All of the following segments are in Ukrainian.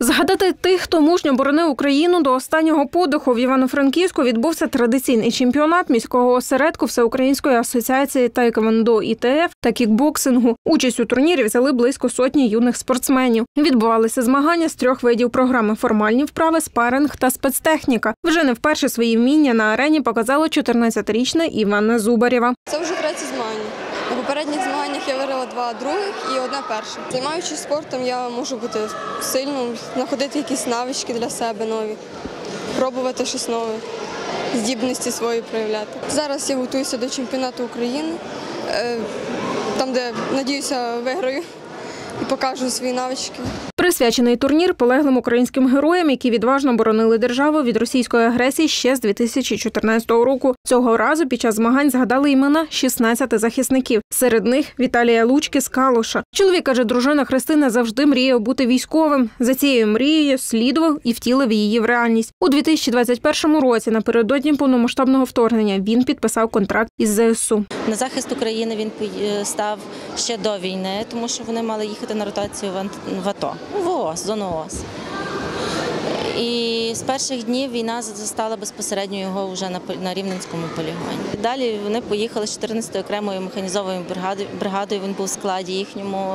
Згадати тих, хто мужньо боронив Україну до останнього подиху. В Івано-Франківську відбувся традиційний чемпіонат міського осередку Всеукраїнської асоціації таеквондо ІТФ та кікбоксингу. Участь у турнірі взяли близько сотні юних спортсменів. Відбувалися змагання з 3 видів програми – формальні вправи, спаринг та спецтехніка. Вже не вперше свої вміння на арені показала 14-річна Іванна Зубарєва. Це вже 3-ті змагання. На попередніх змаганнях я виграла 2 других і 1 перше. Займаючись спортом, я можу бути сильною, знаходити якісь навички для себе нові, пробувати щось нове, здібності свої проявляти. Зараз я готуюся до чемпіонату України, там, де, надіюся, виграю і покажу свої навички. Присвячений турнір полеглим українським героям, які відважно боронили державу від російської агресії ще з 2014 року. Цього разу під час змагань згадали імена 16 захисників. Серед них Віталія Лучки з Калуша. Чоловік каже, дружина Христина завжди мріяв бути військовим. За цією мрією слідував і втілив її в реальність. У 2021 році, напередодні повномасштабного вторгнення, він підписав контракт із ЗСУ. На захист України він став ще до війни, тому що вони мали їхати на ротацію в АТО. В ООС, зону ООС. І з перших днів війна застала безпосередньо його вже на Рівненському полігоні. Далі вони поїхали з 14-ї окремою механізованою бригадою, він був в складі їхньому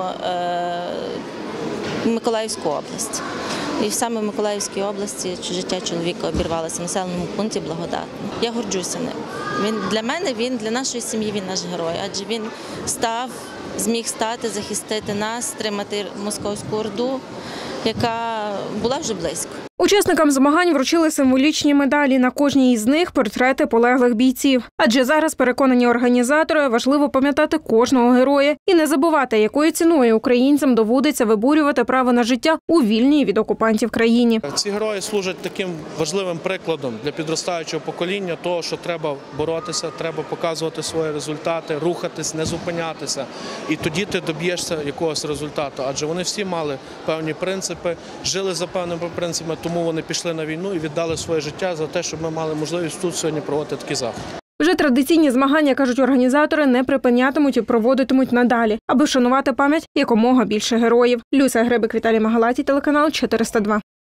в Миколаївську область. І саме в Миколаївській області життя чоловіка обірвалося в населеному пункті Благодатне. Я горджуся ним. Для мене, для нашої сім'ї він наш герой, адже він зміг стати, захистити нас, стримати московську орду, яка була вже близько. Учасникам змагань вручили символічні медалі. На кожній із них портрети полеглих бійців. Адже зараз, переконані організатори, важливо пам'ятати кожного героя і не забувати, якою ціною українцям доводиться виборювати право на життя у вільній від окупантів країні. Ці герої служать таким важливим прикладом для підростаючого покоління того, що треба боротися, треба показувати свої результати, рухатись, не зупинятися. І тоді ти доб'єшся якогось результату. Адже вони всі мали певні принципи, жили за певними принципами, тому вони пішли на війну і віддали своє життя за те, щоб ми мали можливість тут сьогодні проводити такі заходи. Вже традиційні змагання, кажуть організатори, не припинятимуть і проводитимуть надалі, аби вшанувати пам'ять якомога більше героїв. Люся Грибик, Віталій Магалатій, телеканал 402.